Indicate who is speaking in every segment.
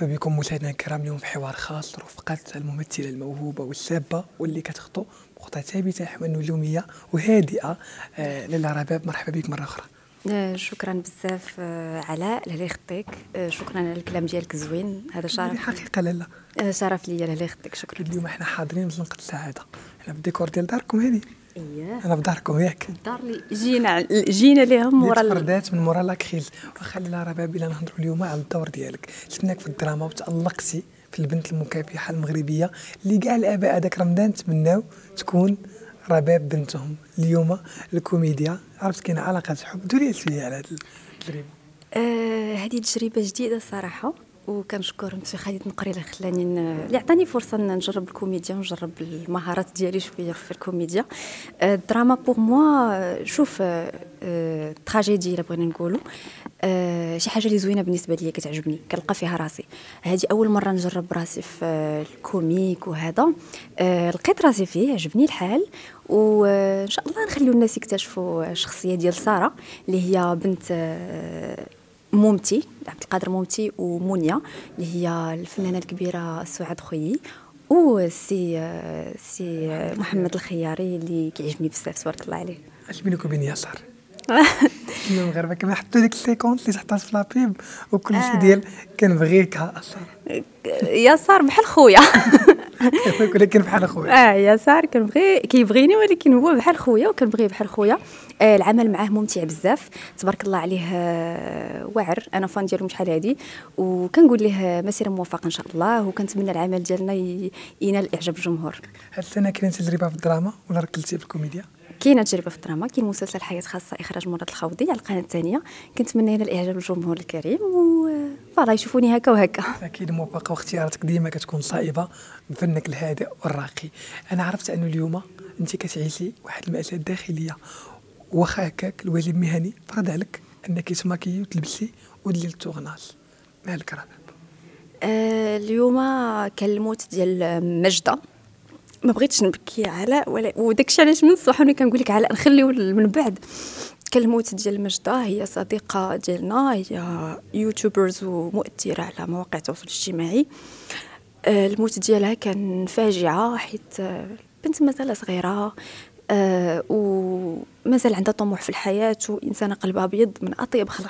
Speaker 1: مرحبا بكم مشاهدينا الكرام. اليوم في حوار خاص رفقة الممثلة الموهوبة والشابة واللي كتخطو خطى ثابتة نحو النجومية وهادئة لاله رباب. مرحبا بك مرة أخرى.
Speaker 2: شكرا بزاف علاء لاله خطيك. شكرا على الكلام ديالك زوين. هذا شرف
Speaker 1: حقيقة لاله،
Speaker 2: شرف ليا لاله خطيك. شكرا.
Speaker 1: اليوم احنا حاضرين في زنقة السعادة، احنا في الديكور ديال داركم هذه.
Speaker 2: اييه
Speaker 1: انا في داركم ياك،
Speaker 2: الدار اللي جينا ليهم مورا
Speaker 1: الفردات من مورا لاكريل. واخا لاله رباب الا نهضروا اليوم على الدور ديالك، شفناك في الدراما وتألقتي في البنت المكافحة المغربية اللي كاع الاباء هذاك رمضان تمناو تكون رباب بنتهم. اليوم الكوميديا عرفت كاين علاقة حب، دوري شويه على هذه التجربة.
Speaker 2: هذه تجربه جديده الصراحه، وكنشكر مسي خالد نقري اللي خلاني اللي عطاني فرصه نجرب الكوميديا ونجرب المهارات ديالي شويه في الكوميديا. الدراما بوغ موا شوف تراجيدي الا بغينا نقولوا، شي حاجه اللي زوينه بالنسبه ليا كتعجبني كنلقى فيها راسي. هذه اول مره نجرب راسي في الكوميك وهذا، لقيت راسي فيه عجبني الحال، وان شاء الله نخليو الناس يكتشفوا الشخصيه ديال ساره اللي هي بنت مومتي عبد القادر مومتي ومونيا اللي هي الفنانه الكبيره سعاد خويي، سي محمد الخياري اللي كيعجبني بزاف تبارك الله عليه.
Speaker 1: اش بينك وبين ياسر؟ المغاربه كما حطوا ديك السيكونس اللي تحطات في لابيب وكل شيء ديال كنبغيك
Speaker 2: ياسر بحال خويا.
Speaker 1: ولكن بحال خويا.
Speaker 2: ياسر كيبغيني ولكن هو بحال خويا وكنبغيه بحال خويا. العمل معاه ممتع بزاف تبارك الله عليه، واعر. انا فان ديالو شحال هادي، وكنقول ليه مسيره موفقه ان شاء الله، وكنتمنى العمل ديالنا ينال اعجاب الجمهور.
Speaker 1: هاد السنه كاين تجربه في الدراما ولا ركلتي في الكوميديا؟
Speaker 2: كاينه تجربه في الدراما، كاين مسلسل حياه خاصه اخراج مراد الخوضي على القناه الثانيه، كنتمنى ينال اعجاب الجمهور الكريم وفوالا يشوفوني هكا وهكا.
Speaker 1: اكيد موفقه، واختياراتك ديما كتكون صائبه بفنك الهادئ والراقي. انا عرفت انه اليوم انت كتعيشي واحد المأساة الداخليه، واخا هكاك الواجب المهني فرض عليك انك تماكيي وتلبسي ودير التورناج. مالك رباب؟
Speaker 2: اليوم كان الموت ديال مجده، ما بغيتش نبكي علاء وداكشي علاش من الصباح وانا كنقول لك علاء نخليو من بعد. كان الموت ديال مجده، هي صديقه ديالنا، هي يوتيوبرز ومؤثره على مواقع التواصل الاجتماعي. الموت ديالها كان فاجعه حيت بنت مازال صغيره، ومازال عندها طموح في الحياه، وانسانه قلبها ابيض من اطيب خلق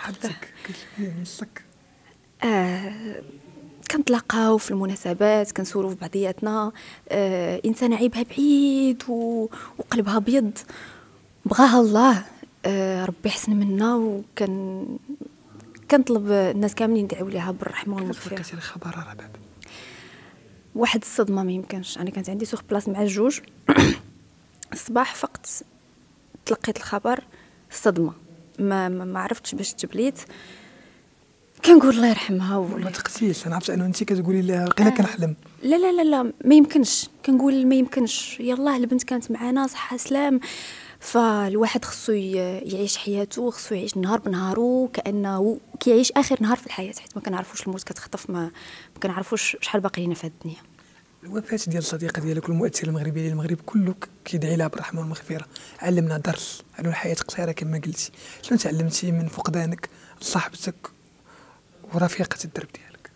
Speaker 2: الله. كنتلاقاو في المناسبات، كنسولوا في بعضياتنا. انسانه عيبها بعيد وقلبها ابيض، بغاها الله، ربي يحسن منا، كنطلب الناس كاملين يدعوا ليها بالرحمه والمغفره.
Speaker 1: كيف الخبر رباب؟
Speaker 2: واحد الصدمه ما يمكنش. انا كانت عندي سوغ بلاص مع الجوج الصباح، فقط تلقيت الخبر صدمه، ما عرفتش باش تبليت. كنقول الله يرحمها
Speaker 1: ما تقسيش. انا عرفت انه انت كتقولي لها لقينا كنحلم.
Speaker 2: لا لا لا لا ما يمكنش. كنقول ما يمكنش، يلاه البنت كانت معنا صحه سلام، فالواحد خصو يعيش حياته، خصو يعيش نهار بنهارو كانه كيعيش اخر نهار في الحياه، حيت ما كنعرفوش الموت كتخطف، ما كنعرفوش شحال باقي لنا في هذه الدنيا.
Speaker 1: الوفاه ديال الصديقه ديالك والمؤثره المغربيه اللي المغرب كله كيدعي لها بالرحمه والمغفره علمنا درس على الحياه قصيره كما قلتي. شنو تعلمتي من فقدانك لصاحبتك ورفيقه الدرب ديالك؟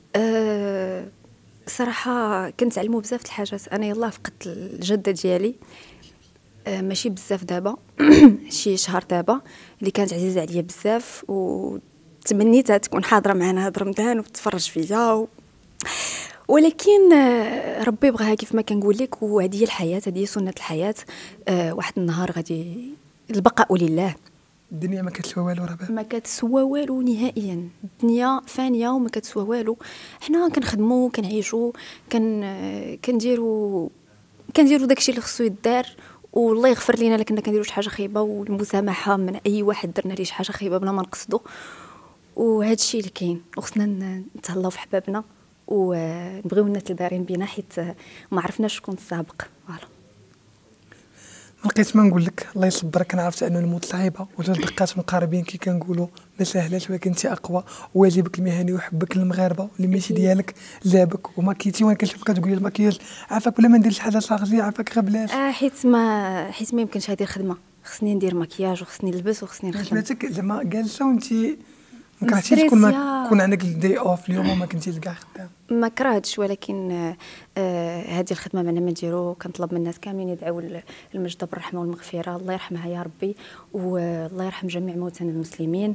Speaker 2: صراحه كنتعلموا بزاف د الحاجات. انا يلاه فقدت الجده ديالي، ماشي بزاف دابا شي شهر دابا، اللي كانت عزيزه عليا بزاف، وتمنيتها تكون حاضره معنا هذا رمضان وتتفرج فيا ولكن ربي بغاها كيف ما كنقول لك، وهذه هي الحياه، هذه هي سنه الحياه. واحد النهار غادي البقاء لله.
Speaker 1: الدنيا ما كتسوى والو رباب،
Speaker 2: ما كتسوى والو نهائيا. الدنيا فانيه وما كتسوى والو. حنا كنخدموا كنعيشوا كنديروا داكشي اللي خصو يدار، والله يغفر لينا الا كنا كنديروا شي حاجه خايبه، والمسامحه من اي واحد درنا ليه شي حاجه خايبه بلا ما نقصدو. وهذا الشيء اللي كاين، وخصنا نتهلاو في حبابنا ونبغيو الناس اللي دايرين بينا، حيت ما عرفناش شكون السابق. فوالا
Speaker 1: ما لقيت ما نقول لك الله يصبرك. انا عرفت انه الموت صعيبه وجوج دقات مقاربين كي كنقولوا ما سهلاش، ولكن انت اقوى، واجبك المهني وحبك للمغاربه واللي ماشي ديالك جابك. وماكيتي وانا كنشوفك كتقولي الماكياج عافاك ولا ما نديرش حاجه صاغجي عافاك غير بلاش.
Speaker 2: حيت ما يمكنش هذه الخدمه، خصني ندير مكياج وخصني نلبس وخصني نخدم.
Speaker 1: خدمتك زعما جالسه وانت ما كرهتيش كون عندك الدي اوف اليوم وما كنتيش كاع خدام؟
Speaker 2: ما كرهتش، ولكن هذه الخدمه معنا ما نديرو. كنطلب من الناس كاملين يدعوا المجد بالرحمه والمغفره، الله يرحمها يا ربي، والله يرحم جميع موتانا المسلمين،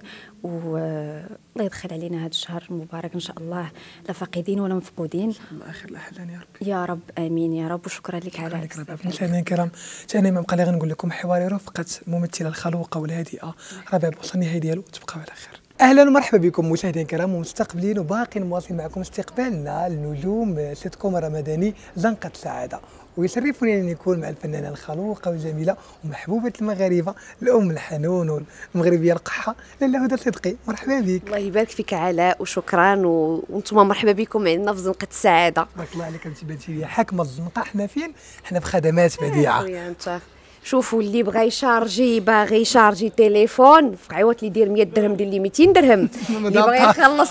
Speaker 2: والله يدخل علينا هذا الشهر المبارك ان شاء الله لا فاقدين ولا مفقودين.
Speaker 1: الله اخر الاحلام يا ربي
Speaker 2: يا رب، امين يا رب. وشكرا لك على
Speaker 1: هذا. مشاهدينا الكرام، ثاني ما بقى لي غنقول لكم حواري رفقه ممثله الخلوقه والهادئه رباب وصل النهائي ديالو، تبقاو على خير. اهلا ومرحبا بكم مشاهدينا الكرام ومستقبلين وباقيين مواصلين معكم استقبالنا النجوم سيتكوم رمضاني زنقة السعاده. ويشرفني ان يكون مع الفنانه الخلوقه والجميله ومحبوبه المغاربه الام الحنون والمغربيه القحه لاله هدى صدقي. مرحبا بك.
Speaker 3: الله يبارك فيك علاء، وشكرا، وانتم مرحبا بكم عندنا في زنقة السعاده.
Speaker 1: بارك الله عليك. انت بنتي لي حاكمه الزنقه، حنا فين؟ حنا في خدمات بديعه.
Speaker 3: انت شوفوا اللي بغى يشارجي، باغي يشارجي تليفون في عوض اللي يدير 100 درهم دير لي 200 درهم. اللي بغى يخلص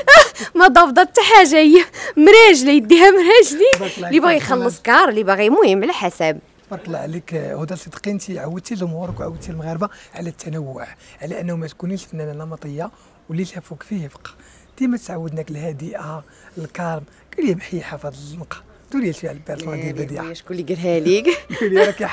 Speaker 3: ما ضابطه حتى حاجه، هي مراجله يديها مراجلي. اللي بغى يخلص كار، اللي باغي، المهم على حسب.
Speaker 1: بارك الله عليك هدى صدقي. انت عودتي جمهورك وعودتي المغاربه على التنوع، على انه ما تكونيش فنانه نمطيه واللي شافوك فيه يبقى. ديما تعودناك الهادئه الكارم. قولي لي بحيحه في هذه الزنقه، دوري شي على البيرسون ديال البديعه.
Speaker 3: شكون اللي قالها لك؟
Speaker 1: قولي راكي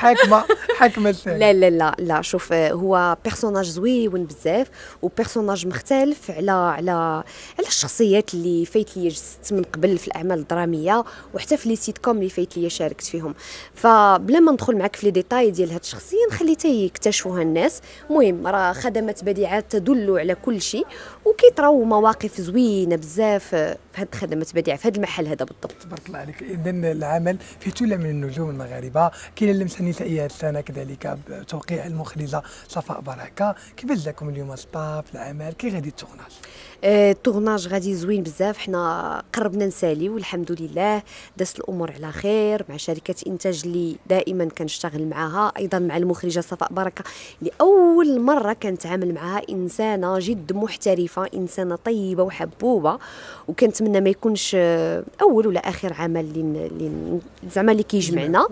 Speaker 1: حاكمه
Speaker 3: لا لا لا لا، شوف، هو بيرسوناج زويون بزاف، وبيرسوناج مختلف على الشخصيات اللي فايت لي جست من قبل في الاعمال الدراميه، وحتى في لي سيت كوم اللي فايت لي شاركت فيهم. فبلا ما ندخل معك في لي ديتاي ديال هاد الشخصيه، نخليها يكتشفوها الناس. المهم راه خدمات بديعات تدل على كل شيء، وكيطراو مواقف زوينه بزاف في هاد خدمات بديعه في هاد المحل هذا بالضبط.
Speaker 1: تبارك الله عليك. اذا العمل فيه ثله من النجوم المغاربه، كاين اللمسه النسائيه السنه كذلك بتوقيع المخرجه صفاء بركه. كيفاش جاكم اليوم ستاف العمل؟ كي غادي التورناج؟
Speaker 3: التورناج غادي زوين بزاف. حنا قربنا نسالي والحمد لله دازت الامور على خير مع شركه انتاج اللي دائما كنشتغل معها، ايضا مع المخرجه صفاء بركه اللي اول مره كنتعامل معها. انسانه جد محترفه، انسانه طيبه وحبوبه، وكنتمنى ما يكونش اول ولا اخر عمل اللي زعما اللي كيجمعنا.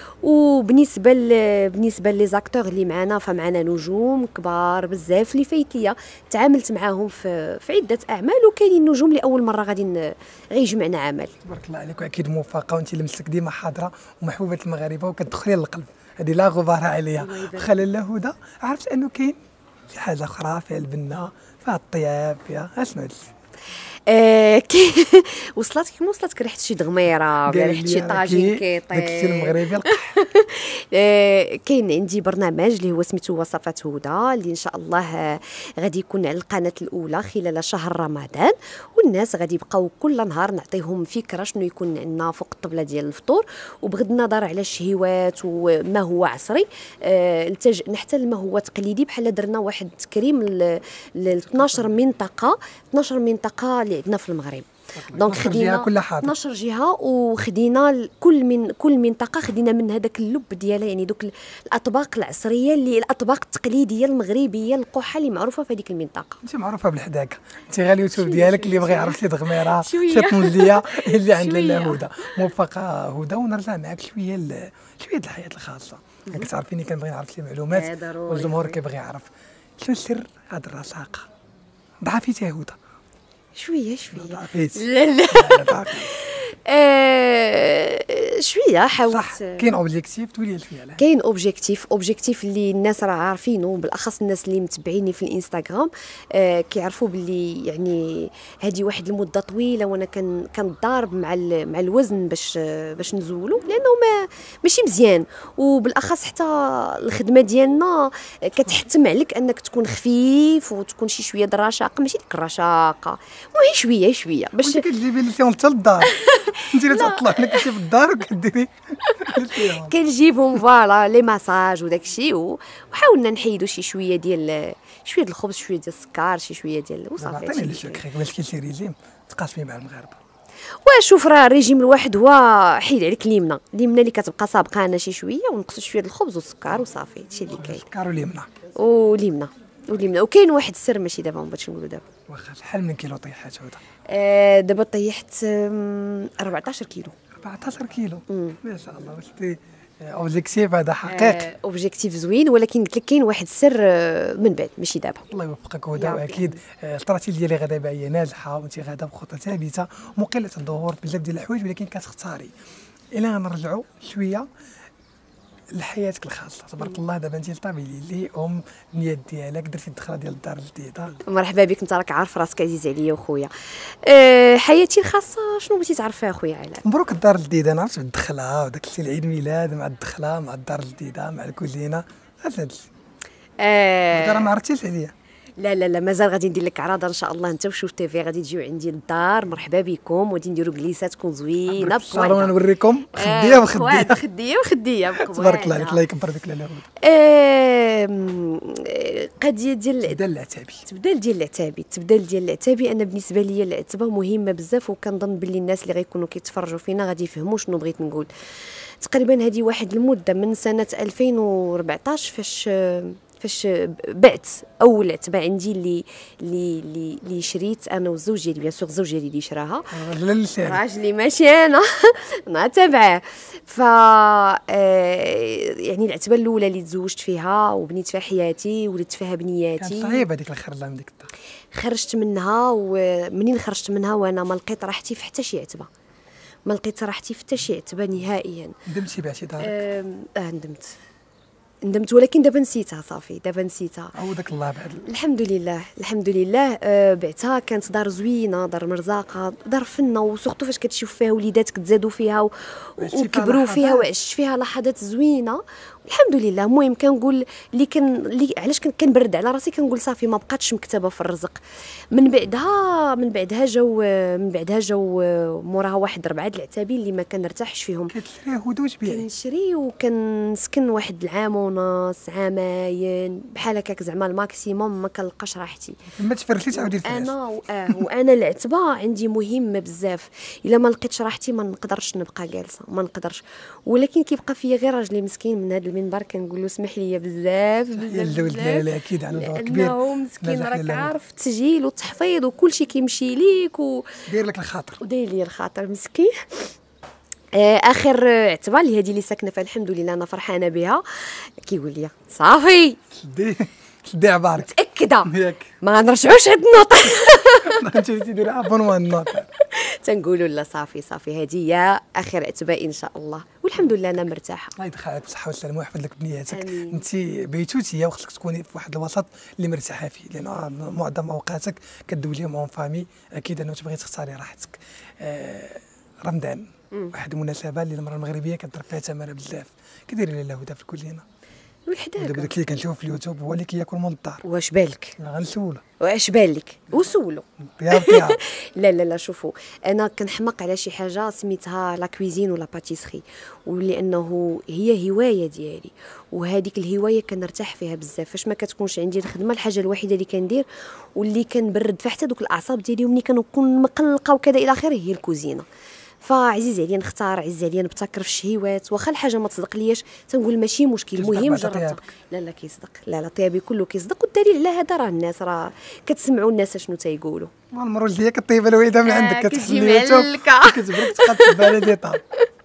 Speaker 3: وبالنسبه لي زاكتور اللي معنا، فمعنا نجوم كبار بزاف اللي فايت ليا تعاملت معاهم في عده اعمال، وكاينين نجوم اللي اول مره غادي غيجمعنا عمل.
Speaker 1: تبارك الله عليك. واكيد موفقه، وانت لمستك ديما حاضره ومحبوبه المغاربه وكتدخلي للقلب، هذه لا غبار عليها. خلال الله هدى، عرفت انه كاين شي حاجه اخرى فيها البنه، فيها الطياب، فيها اشنو هادشي؟
Speaker 3: وصلتك ريحه شي دغميره ولا ريحه شي طاجين كيطيب
Speaker 1: داكشي المغربي القح.
Speaker 3: كاين عندي برنامج اللي هو سميتو وصفات هدى، اللي ان شاء الله غادي يكون على القناه الاولى خلال شهر رمضان، والناس غادي يبقاو كل نهار نعطيهم فكره شنو يكون عندنا فوق الطبله ديال الفطور، وبغض النظر على الشهوات وما هو عصري التجئنا حتى لما هو تقليدي. بحال درنا واحد التكريم ل 12 منطقه اللي عندنا في المغرب. دونك خدينا
Speaker 1: كل حاضر
Speaker 3: 12 جهه، وخدينا كل منطقه خدينا من هذاك اللب ديالها، يعني دوك الاطباق العصريه اللي الاطباق التقليديه المغربيه القحه اللي معروفه في هذيك المنطقه.
Speaker 1: انت معروفه بالحداقه، انت غير اليوتيوب ديالك اللي بغى يعرف شي دغميره شي طنجيه اللي عند لاله هدى. موفقه هدى. ونرجع معك شويه شويه الحياه الخاصه. كتعرفيني كنبغي نعرف شي معلومات والجمهور كيبغي يعرف شنو سر هذه الرشاقه. ضعفيتي هدى
Speaker 3: شويه
Speaker 1: ضعفيتي؟
Speaker 3: لا شويه حاولت.
Speaker 1: كاين اوبجيكتيف تولي فيه؟
Speaker 3: كاين اوبجيكتيف اللي الناس راه عارفينه، بالاخص الناس اللي متبعيني في الانستغرام كيعرفوا باللي يعني هذه واحد المده طويله وانا كنضارب مع الوزن باش نزولو، لانه ماشي مزيان. وبالاخص حتى الخدمه ديالنا كتحتم عليك انك تكون خفيف وتكون شي شويه د الرشاقه، ماشي ديك الرشاقه، المهم شويه باش
Speaker 1: كتجيبي لي حتى للدار. انت اللي تطلع لك شي في الدار وكديري
Speaker 3: كنجيبهم فوالا لي ماساج وداك الشيء، وحاولنا نحيدوا شويه ديال الخبز، شويه ديال السكر، شويه ديال وصافي.
Speaker 1: عطيني لي سكري باش كاين شي ريجيم تقاسمي مع المغاربه.
Speaker 3: وشوف راه الريجيم الواحد هو حيد عليك اليمنه اللي كتبقى سابقانا شويه، ونقصوا شويه الخبز والسكر وصافي، هادشي اللي كاين.
Speaker 1: السكر
Speaker 3: واليمنه وكاين واحد السر ماشي دابا ما بغيتش نقولوا دابا.
Speaker 1: واخا شحال من كيلو طيحات هدى؟
Speaker 3: دابا طيحت 14 كيلو.
Speaker 1: 14 كيلو ما شاء الله. واش اوبجيكتيف هذا حقيقي.
Speaker 3: اوبجيكتيف زوين، ولكن قلت لك كاين واحد السر من بعد ماشي دابا.
Speaker 1: الله يوفقك هدى، واكيد التراتيل ديالي غدا باهيه ناجحه، وانت غدا بخطه ثابته مقله الظهور بزاف ديال الحوايج، ولكن كتختاري. الى نرجعوا شويه لحياتك الخاصه، تبارك الله دابا انت طابي لي نيات ديالك، درتي الدخله ديال الدار الجديده.
Speaker 3: مرحبا بك، انت راك عارف راسك عزيز عليا وخويا. حياتي الخاصه شنو بغيتي تعرفيها اخويا علاء؟
Speaker 1: مبروك الدار الجديده، انا عرفت الدخله وداك الشيء، العيد ميلاد مع الدخله مع الدار الجديده مع الكوزينه، هذا راه ما عرفتيش عليا.
Speaker 3: لا لا لا، مازال غادي ندير لك عراضه ان شاء الله، انت وشوف تيفي غادي تجيو عندي للدار. مرحبا بكم، وغادي نديروا جليسات تكون زوينه
Speaker 1: بقواعد. نوريكم خديه وخديه
Speaker 3: خديه
Speaker 1: تبارك الله عليك، الله يكبر بك لاله.
Speaker 3: قضيه ديال
Speaker 1: التبدال
Speaker 3: ديال العتابي انا بالنسبه لي العتبه مهمه بزاف، وكنظن باللي الناس اللي غيكونوا كيتفرجوا فينا غادي يفهموا شنو بغيت نقول. تقريبا هذه واحد المده من سنه 2014 فاش بعت اول عتبه عندي اللي شريت انا والزوج ديالي، بيان سور الزوج ديالي اللي شراها، راجلي ماشي انا تابعه. ف يعني العتبه الاولى اللي تزوجت فيها وبنيت فيها حياتي ولدت فيها بنياتي،
Speaker 1: كانت صعيبه هذيك الخرجه من ديك الدار.
Speaker 3: خرجت منها، ومنين خرجت منها وانا ما لقيت راحتي في حتى شي عتبه، ما لقيت راحتي في حتى شي عتبه نهائيا.
Speaker 1: ندمتي بعتي دارك؟
Speaker 3: ندمت، ولكن دابا نسيتها صافي، دابا نسيتها.
Speaker 1: عوضك الله بعد.
Speaker 3: الحمد لله بعتها. كانت دار زوينه، دار مرزاقه، دار فنه، وسورتو فاش كتشوف فيها وليداتك تزادوا فيها وكبروا فيها، وعشت فيها لحظات زوينه الحمد لله. المهم كنقول اللي علاش كنبرد على راسي، كنقول صافي ما بقاتش مكتبه في الرزق. من بعدها جاو موراها واحد 4 د العتابين اللي ما كنرتاحش فيهم.
Speaker 1: كتشري هدوء تبيعي؟
Speaker 3: كنشري وكنسكن واحد العام ونص، عامين بحال هكاك، زعما الماكسيموم ما كنلقاش راحتي.
Speaker 1: ما تفرشي تعاودي الفراش.
Speaker 3: وانا العتبه عندي مهمه بزاف، الا ما لقيتش راحتي ما نقدرش نبقى جالسه، ما نقدرش. ولكن كيبقى فيا غير راجلي مسكين من هذا المنبر كنقول له اسمح لي بزاف
Speaker 1: الجلد ديالي اكيد عنده دور كبير،
Speaker 3: لانه مسكين راك عارف التسجيل والتحفيظ وكل شيء كيمشي ليك
Speaker 1: داير لك الخاطر،
Speaker 3: وداير لي الخاطر مسكين. اخر عتبه اللي هذه اللي ساكنه فيها الحمد لله انا فرحانه بها، كيقول لي صافي
Speaker 1: شدي عبارك
Speaker 3: متاكده ما غنرجعوش هاد النوط.
Speaker 1: انت تدير ابونمون النوط.
Speaker 3: تنقولوا لا صافي هذه هي اخر عتبه ان شاء الله، والحمد لله انا مرتاحه.
Speaker 1: الله يدخلك بالصحه والسلامه ويحفظ لك بنياتك. انت بيتوتيه وخصك تكوني في واحد الوسط اللي مرتاحه فيه، لان معظم اوقاتك كدوزيهم اون فامي، اكيد انه تبغي تختاري راحتك. رمضان واحد المناسبه اللي المراه المغربيه كتضرب فيها ثمنها بزاف، كديري لله هدى في الكلينا
Speaker 3: وحداك.
Speaker 1: دابا داك اللي كنشوف في اليوتيوب هو اللي كياكل من الدار.
Speaker 3: واش بالك؟
Speaker 1: غنسولو.
Speaker 3: واش بالك؟ وسولو.
Speaker 1: بيا
Speaker 3: لا شوفوا، انا كنحمق على شي حاجه سميتها لا كويزين ولا باتيسري، ولانه هي هوايه ديالي، وهذيك الهوايه كنرتاح فيها بزاف. فاش ما كتكونش عندي الخدمه، الحاجه الوحيده اللي كندير واللي كنبرد فيها حتى دوك الاعصاب ديالي ومني كنكون مقلقه وكذا الى اخره هي الكوزينه. فعزيز عليا نختار، عزيز عليا نبتكر في الشهيوات، واخا الحاجه ما تصدق لياش تنقول ماشي مشكل، المهم جربت. لا كيصدق، لا طيابي كله كيصدق، والدليل على هذا راه الناس راه كتسمعوا الناس شنو تيقولوا.
Speaker 1: المرور اللي هي كطيبه الويده من عندك
Speaker 3: كتجي
Speaker 1: كتبرك تبقى تبالي طاب.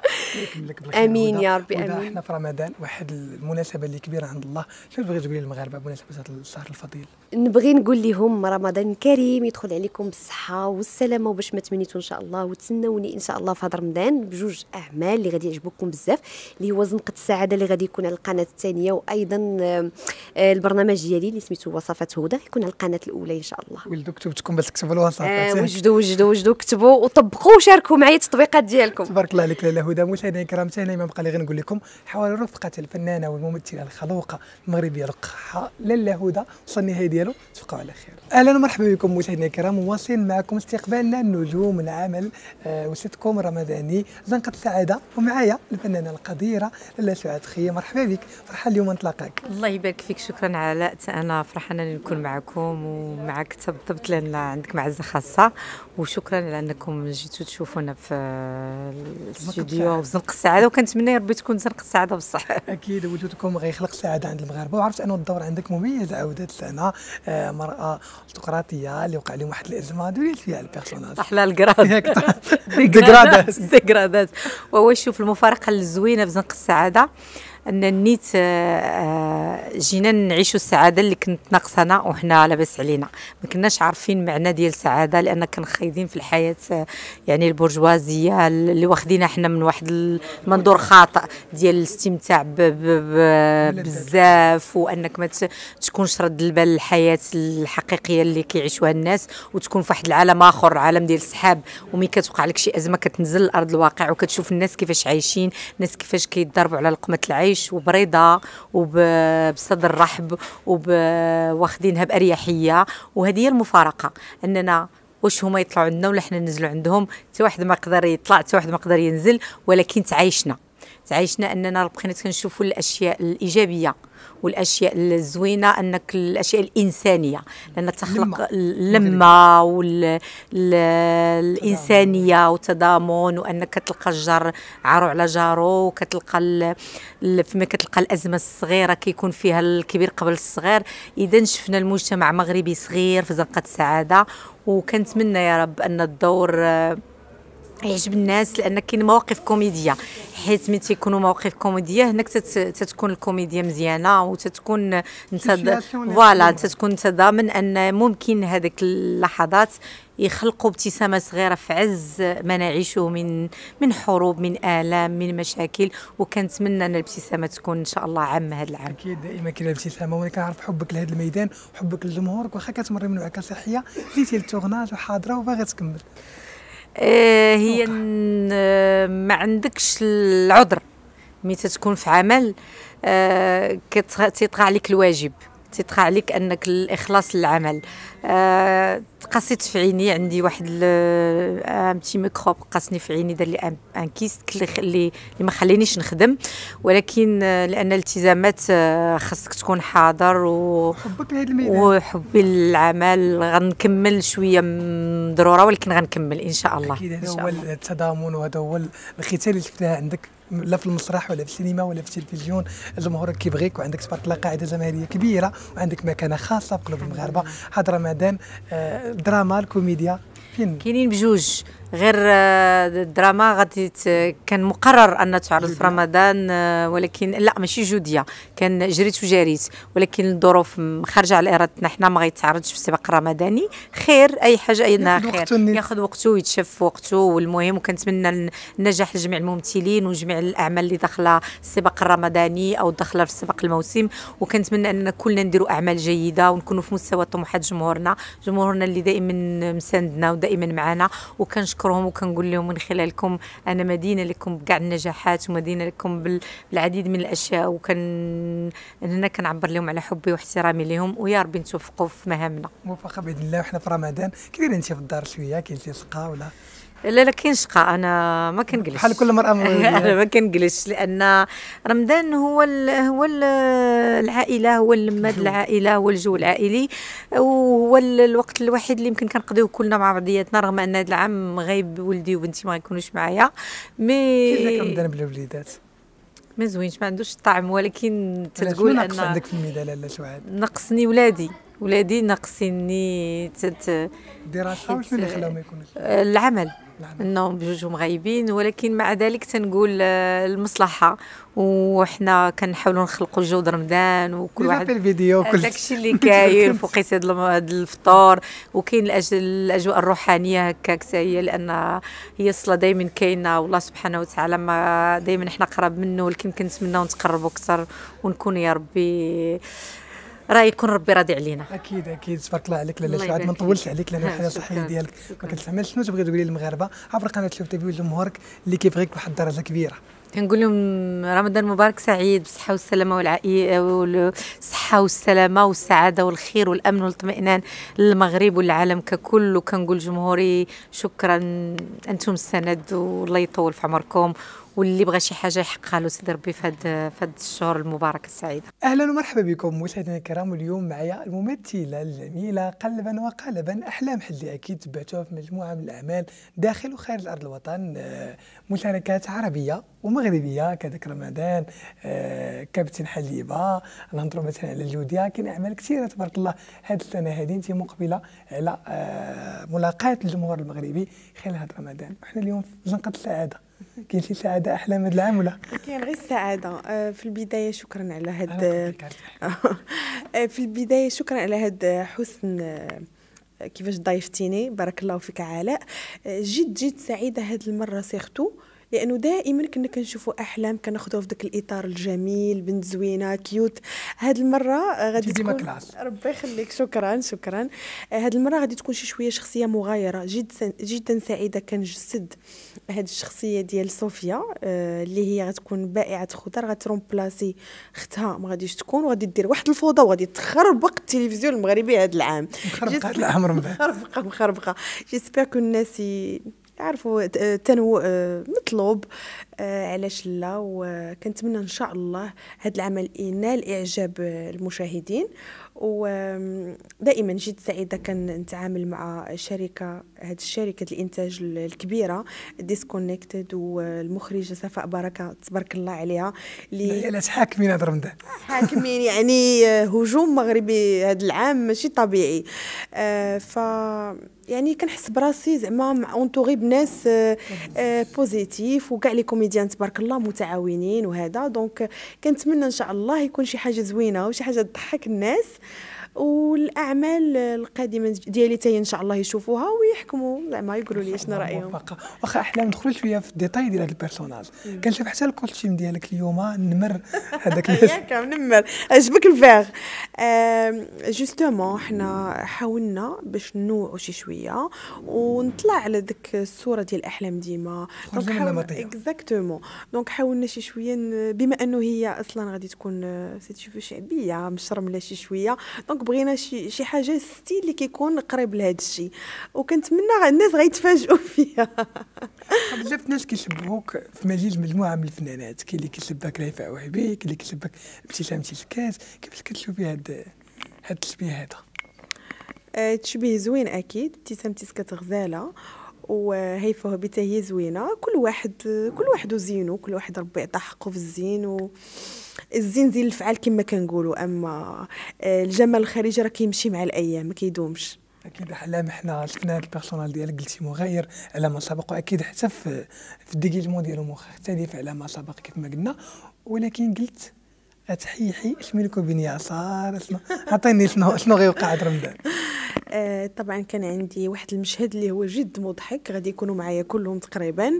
Speaker 3: امين يا ربي امين.
Speaker 1: احنا في رمضان واحد المناسبه اللي كبيره عند الله، شنو تبغي تقولي للمغاربه بمناسبه هذا الشهر الفضيل؟
Speaker 3: نبغي نقول لهم رمضان كريم، يدخل عليكم بالصحه والسلامه، وباش ما تمنيتوا ان شاء الله، وتسناوني ان شاء الله في هذا رمضان بجوج اعمال اللي غادي يعجبوكم بزاف، اللي هو زنقه السعاده اللي غادي يكون على القناه الثانيه، وايضا البرنامج ديالي اللي سميتو وصفات هدى يكون على القناه الاولى ان شاء الله.
Speaker 1: ولدوا كتبتكم باش تكتبوا الوصفات.
Speaker 3: وجدوا كتبوا وطبقوا وشاركوا معايا التطبيقات ديالكم.
Speaker 1: تبارك الله عليك لاله هدى. مشاهدينا الكرام، ما بقى لي غير نقول لكم حوالي رفقه الفنانه والممثله الخلوقه المغربيه القحه لاله هدى وصل النهايه ديالو. تبقوا على خير. اهلا ومرحبا بكم مشاهدينا الكرام، مواصلين معكم استقبالنا النجوم العمل وسيتكم رمضاني زنقه السعاده، ومعايا الفنانه القديره لاله سعاد خيه. مرحبا بك، فرحه اليوم نتلاقاك.
Speaker 4: الله يبارك فيك، شكرا علاء. انا فرحانه اني نكون معكم ومعك تبطبت لنا عندك معزه خاصه، وشكرا على انكم جيتوا تشوفونا في الاستوديو في زنقه السعاده، وكنتمنى يا ربي تكون زنقه السعاده بصح.
Speaker 1: اكيد وجودكم غيخلق سعاده عند المغاربه، وعرفت انه الدور عندك مميز عودت لنا مراه ارستقراطيه اللي وقع لهم واحد الازمه دولت فيها البيرسوناج
Speaker 4: احلى الكراد ديغرادات. وهو شوف المفارقه الزوينه في زنقه السعاده ان نيت جينا نعيشوا السعاده اللي كنت ناقصنا وحنا لاباس علينا، ما كناش عارفين معنى ديال السعاده لان كان خايدين في الحياه يعني البرجوازيه اللي واخدينها حنا من واحد المنظور خاطئ ديال الاستمتاع بزاف، وانك ما تكونش رد البال للحياه الحقيقيه اللي كيعيشوها الناس، وتكون في واحد العالم اخر، عالم ديال السحاب، وملي كتوقع لك شي ازمه كتنزل لارض الواقع وكتشوف الناس كيفاش عايشين، الناس كيفاش كيتضربوا على لقمه العيش وبريضه وبصدر رحب واخدينها باريحيه. وهذه هي المفارقه، اننا واش هما يطلعوا عندنا ولا حنا ننزلوا عندهم، حتى واحد ما يقدر يطلع حتى واحد ما يقدر ينزل، ولكن تعايشنا اننا بقينا كنشوفوا الاشياء الايجابيه والاشياء الزوينه، انك الاشياء الانسانيه لان تخلق اللمه والانسانيه والتضامن، وانك كتلقى الجار عارو على جارو، وكتلقى فيما كتلقى الازمه الصغيره كيكون فيها الكبير قبل الصغير. اذا شفنا المجتمع مغربي صغير في زنقه السعاده، وكنتمنى يا رب ان الدور يعجب الناس، لان كاين مواقف كوميديه، حيت ملي تيكونوا مواقف كوميديه هناك تتكون الكوميديا مزيانه، وتتكون انت فوالا تتكون انت ضامن ان ممكن هذيك اللحظات يخلقوا ابتسامه صغيره في عز ما نعيشه من حروب، من الام، من مشاكل. وكنتمنى ان الابتسامه تكون ان شاء الله عام هذا العام.
Speaker 1: اكيد دائما كاين الابتسامه، وانا كنعرف حبك لهذا الميدان وحبك لجمهورك، واخا كتمري من وعكه صحيه زيتي للتورناج وحاضره وباغي تكمل.
Speaker 4: هي ما عندكش العذر ملي تكون في عمل، تيطغى عليك الواجب، تيطغى عليك انك الاخلاص للعمل. تقصيت في عيني، عندي واحد امتي ميكروب قاسني في عيني، دار لي ان كيست اللي ما خلينيش نخدم، ولكن لان الالتزامات خاصك تكون حاضر
Speaker 1: وحبك لهذا الميدان
Speaker 4: وحبي للعمل. غنكمل شويه ضروره، ولكن غنكمل ان شاء الله.
Speaker 1: اكيد هذا هو التضامن، وهذا هو الختال اللي شفناه عندك لا في المسرح ولا في السينما ولا في التلفزيون. الجمهور كيبغيك، وعندك تبارك الله قاعده جماهيريه كبيره، وعندك مكانه خاصه بقلوب المغاربه. هذا رمضان الدراما الكوميديا فين
Speaker 4: كاينين بجوج، غير الدراما غادي كان مقرر ان تعرض في رمضان، ولكن لا ماشي جوديه، كان جريت وجاريت، ولكن الظروف خارجه على ارادتنا، حنا ما غيتعرضش في السباق الرمضاني. خير اي حاجه اينها خير، ياخذ وقته ويتشاف في وقته، والمهم وكنتمنى النجاح لجميع الممثلين وجميع الاعمال اللي داخله السباق الرمضاني او داخله في السباق الموسم، وكنتمنى اننا كلنا نديروا اعمال جيده ونكونوا في مستوى طموحات جمهورنا اللي دائما مساندنا ودائما معنا. وكنشكرهم وكنقول لهم من خلالكم انا مدينه لكم بكاع النجاحات، ومدينه لكم بالعديد من الاشياء، اننا كنعبر لهم على حبي واحترامي لهم، ويا ربي نتوفقوا في مهامنا.
Speaker 1: موفقه باذن الله. وحنا في رمضان كي انت في الدار شويه كاين شقه ولا
Speaker 4: لا كاين شقه، انا ما كنجلس
Speaker 1: بحال كل مرأة
Speaker 4: انا ما كنجلس، لان رمضان هو العائله، هو اللمات العائله، هو الجو العائلي، وهو الوقت الوحيد اللي يمكن كنقضيوه كلنا مع بعضياتنا، رغم ان هذا العام غايب ولدي وبنتي ما غيكونوش معايا.
Speaker 1: كيفاش رمضان بلا وليدات؟
Speaker 4: ما زوينش، ما عندوش الطعم، ولكن
Speaker 1: تتقول ان ناقص عندك في الميدان لاله سعاد؟
Speaker 4: نقصني ولادي ناقصيني
Speaker 1: دراسه. واش اللي خلاهم ما يكونوش؟
Speaker 4: العمل، انهم بجوجهم غايبين، ولكن مع ذلك تنقول المصلحه، وحنا كنحاولوا نخلقوا جو رمضان، وكل واحد
Speaker 1: الفيديو كل
Speaker 4: داكشي اللي كاين فوقيت هذا الفطور، وكاين الاجواء الروحانيه هكاك هي، لان هي الصلاه دائما كاينه، والله سبحانه وتعالى ما دائما احنا قراب منه، ولكن كنتمناو نتقربوا اكثر ونكون يا ربي يكون ربي راضي علينا.
Speaker 1: اكيد تبارك الله عليك لاله سعاد. ما نطولش عليك لان الحاله الصحيه ديالك ما كتحملش. شنو تبغي تقولي للمغاربه عبر قناه شوف تي في وجمهورك اللي كيبغيك بواحد الدرجه كبيره؟
Speaker 4: كنقول لهم رمضان مبارك سعيد بالصحة والسلامة والعائلة والصحة والسلامة والسعادة والخير والأمن والاطمئنان للمغرب والعالم ككل. وكنقول جمهوري شكرا، أنتم السند والله يطول في عمركم، واللي بغى شي حاجه يحققها له سيدي ربي في هاد الشهور المباركه السعيده.
Speaker 1: اهلا ومرحبا بكم مشاهدينا الكرام. اليوم معايا الممثله الجميله قلبا وقالبا احلام حلي، اكيد تبعتوها في مجموعه من الاعمال داخل وخارج ارض الوطن، مشاركات عربيه ومغربيه كذاك رمضان، كابتن حليبه، نهضروا مثلا على الجوديه، كاين اعمال كثيره تبارك الله. هذه السنه هذه انت مقبله على ملاقاه الجمهور المغربي خلال هذا رمضان، وحنا اليوم في زنقه السعاده. كاين شي سعاده احلام هذا العام ولا؟
Speaker 5: كاين غير السعاده. في البدايه شكرا على هاد في البدايه شكرا على هاد حسن كيفاش ضايفتيني، بارك الله فيك علاء. جد سعيده هاد المره سيرتو، لانه دائما كنا كنشوفوا احلام كناخذوها في ذاك الاطار الجميل، بنت زوينه كيوت. هاد المره غادي تكون ربي يخليك، شكرا. هاد المره غادي تكون شي شويه شخصيه مغايره، جدا سعيده كنجسد هاد الشخصيه ديال صوفيا، اللي هي غتكون بائعه خضر، غترومبلاسي اختها ما غاديش تكون، وغادي دير واحد الفوضى وغادي تخربق التلفزيون المغربي هاد العام. مخربقه. جيسبر كو الناس يعرفوا التنوع مطلوب، علاش لا. وكنتمنى ان شاء الله هذا العمل ينال اعجاب المشاهدين. ودائما جد سعيده كنتعامل مع هذه الشركه الانتاج الكبيره ديسكونيكتد، والمخرجه صفاء بركه تبارك الله عليها،
Speaker 1: اللي حاكمين هذا رمضان،
Speaker 5: حاكمين يعني هجوم مغربي هذا العام ماشي طبيعي. ف يعني كنحس براسي زعما اونطوري بناس بوزيتيف، وكاع لي كوميديان تبارك الله متعاونين وهذا. دونك كنتمنى ان شاء الله يكون شي حاجه زوينه وشي حاجه تضحك الناس، والاعمال القادمه ديالي تاهي ان شاء الله يشوفوها ويحكموا زعما يقولوا لي شنو رايهم.
Speaker 1: واخا احلام ندخل شويه في الديتاي ديال هذا البيرسوناج. كنشوف حتى الكوستيم ديالك اليوم نمر هذاك
Speaker 5: ياك نمر عجبك الفيغ. جوستومون حنا حاولنا باش نوعوا شي شويه ونطلع على ديك الصوره ديال الاحلام ديما.
Speaker 1: دونك
Speaker 5: اكزاكتومون، دونك حاولنا شي شويه بما انه هي اصلا غادي تكون سيتيفو شعبيه مشرمله شي شويه، دونك بغينا شي حاجه ستيل اللي كيكون قريب لهذا الشيء، وكنتمنى الناس غيتفاجئوا فيها.
Speaker 1: بزاف الناس كيشبهوك في مجموعه من الفنانات، كاين اللي كيشبهك رفاعة وهبي، كاين اللي كيشبهك ابتسام تيلكاز. كيفاش كتشوفي هاد التشبيه هذا؟
Speaker 5: تشبيه زوين اكيد. ابتسام تيسكت غزاله، وهيفا وهبي حتى هي زوينه. كل واحد وزينو، كل واحد ربي يعطى حقه في الزين، الزين زين الفعال كما كنقولوا. اما الجمال الخارجي راه كيمشي مع الايام ما كيدومش.
Speaker 1: اكيد احلام حنا شفنا هذا البيرسونال ديالك قلتي مغاير على ما سبق، واكيد حتى في الديجيجمون ديالو مختلف على ما سبق كيف ما قلنا. ولكن قلت اتحيحي اشملكو بين يسار، عطيني شنو غيوقع هذا رمضان.
Speaker 5: طبعا كان عندي واحد المشهد اللي هو جد مضحك، غادي يكونوا معايا كلهم تقريبا.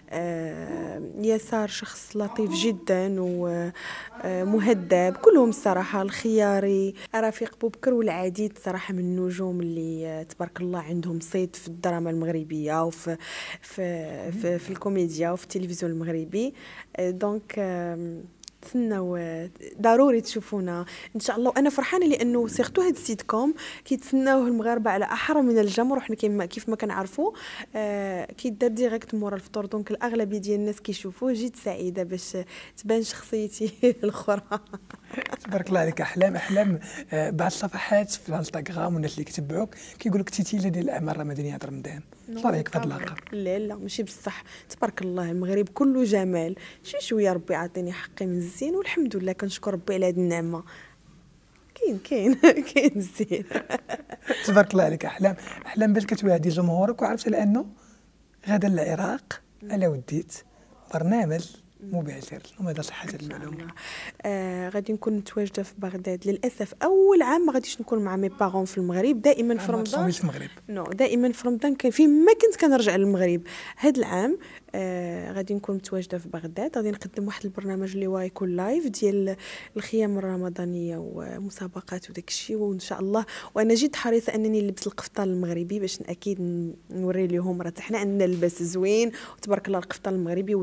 Speaker 5: يسار شخص لطيف جدا ومهذب، كلهم الصراحه. الخياري، رفيق بوبكر، والعديد صراحه من النجوم اللي تبارك الله عندهم صيت في الدراما المغربيه وفي في الكوميديا وفي التلفزيون المغربي. دونك تسناو ضروري تشوفونا ان شاء الله. وانا فرحانه لانه سيرتو هاد السيت كوم كيتسناوه المغاربه على احر من الجمر، وحنا كيف ما كنعرفوا كيدار ديريكت مورا الفطور. دونك الاغلبيه ديال الناس كيشوفوه. جيت سعيده باش تبان شخصيتي الاخرى.
Speaker 1: تبارك الله عليك احلام. بعض الصفحات في الانستغرام والناس اللي كيتبعوك كيقولوا لك تيتيله ديال الاعمال الرمضانيه هذا رمضان. شنو رايك في هذا اللقب؟
Speaker 5: لا ماشي بصح. تبارك الله المغرب كله جمال، شويه ربي عطيني حقي من الزين، والحمد لله كنشكر ربي على هذه النعمه. كاين الزين.
Speaker 1: تبارك الله عليك احلام باش كتوعدي جمهورك، وعرفت على انه غدا العراق على وديت برنامج مباشر. شنو هذا صحه هذه المعلومه؟
Speaker 5: غادي نكون متواجده في بغداد. للاسف اول عام ما غاديش نكون مع مي بارون في المغرب. دائما في رمضان
Speaker 1: في المغرب
Speaker 5: دائما في رمضان كان فيما كنت كنرجع للمغرب. هذا العام غادي نكون متواجده في بغداد. غادي نقدم واحد البرنامج اللي هو يكون لايف ديال الخيام الرمضانيه ومسابقات وداك الشيء، وان شاء الله. وانا جد حريصه انني نلبس القفطان المغربي باش اكيد نوري لهم راه حنا عندنا اللباس زوين وتبارك الله. القفطان المغربي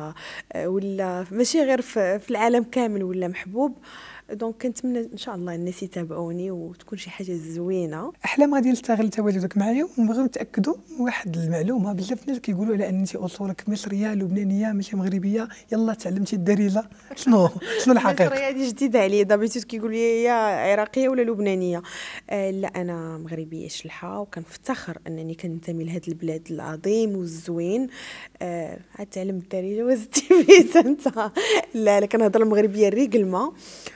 Speaker 5: ولا ماشي غير في العالم كامل ولا محبوب. دونك كنتمنى ان شاء الله الناس يتابعوني وتكون شي حاجه زوينه.
Speaker 1: احلام غادي نستغل تواجدك معايا ونبغيو نتاكدوا من واحد المعلومه. بزاف الناس كيقولوا على ان انت اصولك مصريه لبنانيه ماشي مغربيه، يلا تعلمتي الدارجه. شنو الحقيقه؟
Speaker 5: المصريه هذه جديده عليا، دابيتوت كيقول لي يا عراقيه ولا لبنانيه. لا انا مغربيه شلحه، وكنفتخر انني كننتمي لهذا البلاد العظيم والزوين. عاد تعلم الدارجه وزدتي بيت انت. لا كنهضر المغربيه ريقلمه،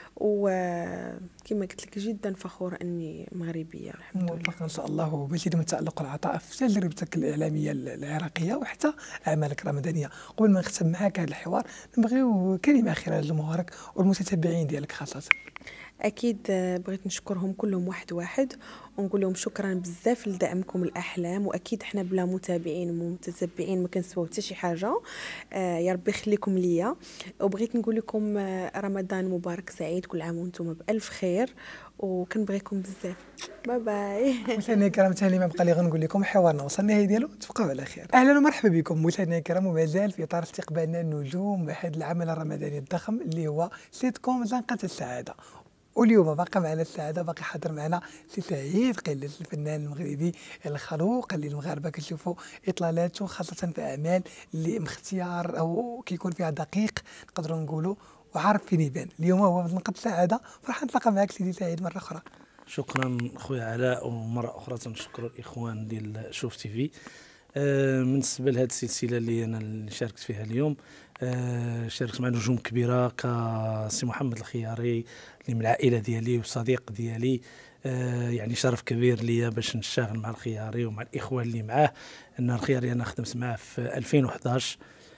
Speaker 5: وكما قلت لك جدا فخوره اني مغربيه الحمد لله.
Speaker 1: موفقه ان شاء الله ومزيد من التالق والعطاء في تجربتك الاعلاميه العراقيه وحتى اعمالك الرمضانيه. قبل ما نختم معك هذا الحوار نبغيو كلمه اخيره لجمهورك والمتتبعين ديالك خاصه.
Speaker 5: اكيد بغيت نشكرهم كلهم واحد واحد ونقول لهم شكرا بزاف لدعمكم الاحلام. واكيد حنا بلا متابعين ومتتبعين ما كنسواو حتى شي حاجه. يا ربي يخليكم ليا. وبغيت نقول لكم رمضان مبارك سعيد، كل عام وانتم بالف خير، وكنبغيكم بزاف. باي باي.
Speaker 1: مشاهدينا الكرام ثاني ما بقى لي غنقول لكم حوارنا وصل النهايه ديالو. تبقاو على خير. اهلا ومرحبا بكم مشاهدينا الكرام، ومازال في اطار استقبالنا النجوم هذا العمل الرمضاني الضخم اللي هو سيت كوم زنقة السعاده. واليوم باقي معنا السعاده، باقي حاضر معنا سي سعيد قلة، الفنان المغربي الخلوق اللي المغاربه كيشوفوا اطلالاته خاصه في اعمال اللي مختيار او كيكون فيها دقيق نقدروا نقولوا وعارف فين يبان. اليوم هو في نقطه السعاده. فرحان نتلاقى معك سيدي سعيد مره اخرى.
Speaker 6: شكرا خويا علاء، ومره اخرى تنشكر الاخوان ديال شوف تي في. بالنسبه لهذه السلسله اللي انا شاركت فيها اليوم، شاركت مع نجوم كبيره كسي محمد الخياري اللي من العائله ديالي وصديق ديالي. يعني شرف كبير ليا باش نشتغل مع الخياري ومع الاخوان اللي معاه. ان الخياري انا خدمت معاه في 2011.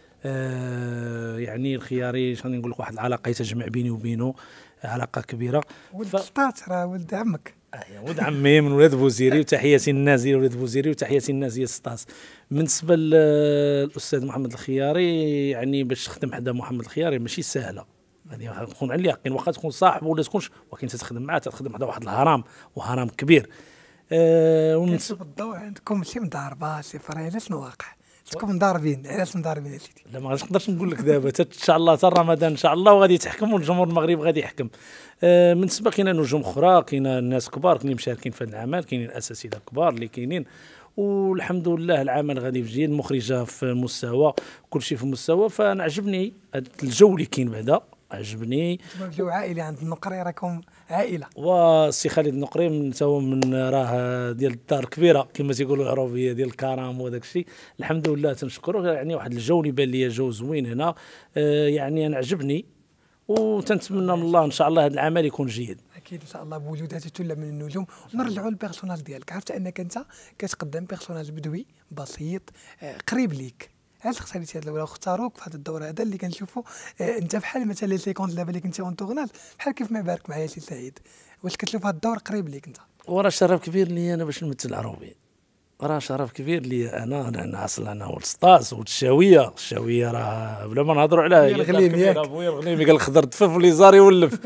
Speaker 6: يعني الخياري شنو نقول لك، واحد العلاقه تجمع بيني وبينه، علاقه كبيره.
Speaker 1: ولد سطات راه ولد عمك.
Speaker 6: ولد عمي من ولاد بوزيري، وتحياتي للناس ديال ولاد بوزيري، وتحياتي للناس ديال سطاس. بالنسبه للاستاذ محمد الخياري، يعني باش تخدم حدا محمد الخياري ماشي سهله، هذه تكون على اليقين. واخا تكون صاحب ولا تكونش، ولكن تخدم معاه تخدم حدا واحد الهرم وهرم كبير.
Speaker 1: ونشوف الضوء عندكم شي مضاربه شي فريله، شنو واقع؟ شكون مضاربين؟ علاش مضاربين يا سيدي؟
Speaker 6: لا ما نقدرش نقول لك دابا، ان شاء الله حتى رمضان ان شاء الله وغادي تحكم، والجمهور المغربي غادي يحكم. بالنسبه كاينه نجوم اخرى، كاينه ناس كبار كاينين مشاركين في هذا العمل، كاينين اساتذه كبار اللي كاينين، والحمد لله العمل غادي في جيد. المخرجه في مستوى، كل شيء في مستوى. فانا عجبني الجو اللي كاين بعدا، عجبني.
Speaker 1: جو عائلي عند النقري، راكم عائله.
Speaker 6: والسي خالد النقري هو من راه ديال الدار كبيره كما تيقولوا العروبيه ديال الكرم وداك الشيء. الحمد لله تنشكروه. يعني واحد الجو اللي بان لي جو زوين هنا. يعني انا عجبني، وتنتمنى من الله ان شاء الله هذا العمل يكون جيد.
Speaker 1: اكيد ان شاء الله بوجودات ثله من النجوم. ونرجعوا للبيرسوناج ديالك. عرفت انك انت كتقدم بيرسوناج بدوي بسيط قريب ليك. علاش اختاريتي هذا؟ ولا اختاروك في هذا الدور هذا اللي كنشوفوا انت بحال مثلا لي سيكونس دابا اللي كنتي اون تورناج، بحال كيف ما بارك معايا سي سعيد، واش كتشوف هذا الدور قريب ليك انت؟
Speaker 6: وراه شرف كبير لي انا باش نمثل العروبي. راه شرف كبير لي انا اصلا انا والسطاس والشاويه. الشاويه راه بلا ما نهضروا عليها،
Speaker 1: الغليمي
Speaker 6: ابويا الغليمي قال الخضر تفف واللي زار يولف.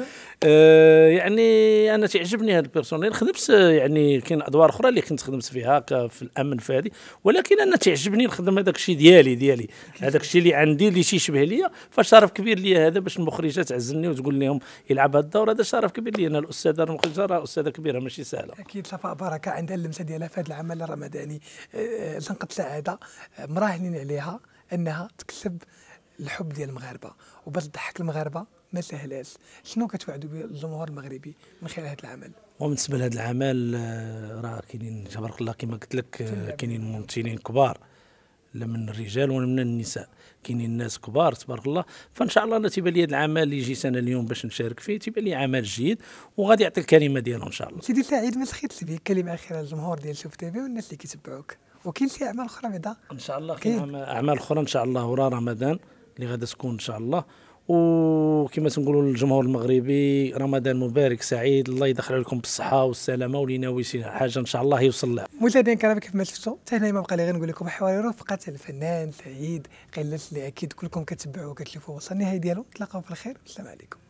Speaker 6: يعني انا تعجبني هذا البيرسونيل. خدمت يعني كاين ادوار اخرى اللي كنت خدمت فيها في الامن في هذه، ولكن انا تعجبني نخدم هذاك الشيء ديالي هذاك الشيء اللي عندي اللي يشبه ليا. فشرف كبير لي هذا باش المخرجه تعزلني وتقول لهم يلعب هذا الدور. هذا شرف كبير لي. انا الاستاذه المخرجه راه استاذه كبيره ماشي سهله.
Speaker 1: اكيد صفاء بركه عندها اللمسه ديالها في هذا العمل الرمضاني. زنقة سعاده مراهنين عليها انها تكسب الحب ديال المغاربه، وباش تضحك المغاربه ما سهلاش. شنو كتوعدوا به الجمهور المغربي من خلال هذا العمل؟
Speaker 6: وبالنسبه لهذا العمل راه كاينين تبارك الله كما قلت لك، كاينين ممثلين كبار لا من الرجال ولا من النساء، كاينين ناس كبار تبارك الله. فان شاء الله انا تيبان لي هذا العمل اللي جيت انا اليوم باش نشارك فيه تيبان لي عمل جيد وغادي يعطي الكلمه ديالو ان شاء الله.
Speaker 1: سيدي سعيد ما سخيتش بك، كلمه اخيره للجمهور ديال شوف تي في والناس اللي كيتبعوك. وكاين شي اعمال اخرى بعدا
Speaker 6: ان شاء الله؟ كاين اعمال اخرى ان شاء الله ورا رمضان اللي غادا تكون ان شاء الله. وكما تنقولوا للجمهور المغربي رمضان مبارك سعيد، الله يدخل عليكم بالصحه والسلامه، واللي ناوي شي حاجه ان شاء الله يوصل لها.
Speaker 1: مشاهدينا الكرام كيف ما شفتوا حتى هنا ما بقى لي غير نقول لكم حواري رفقه الفنان سعيد قلات اللي اكيد كلكم كتبعوا وكتشوفوا وصل النهايه ديالو. نتلاقاو في الخير، السلام عليكم.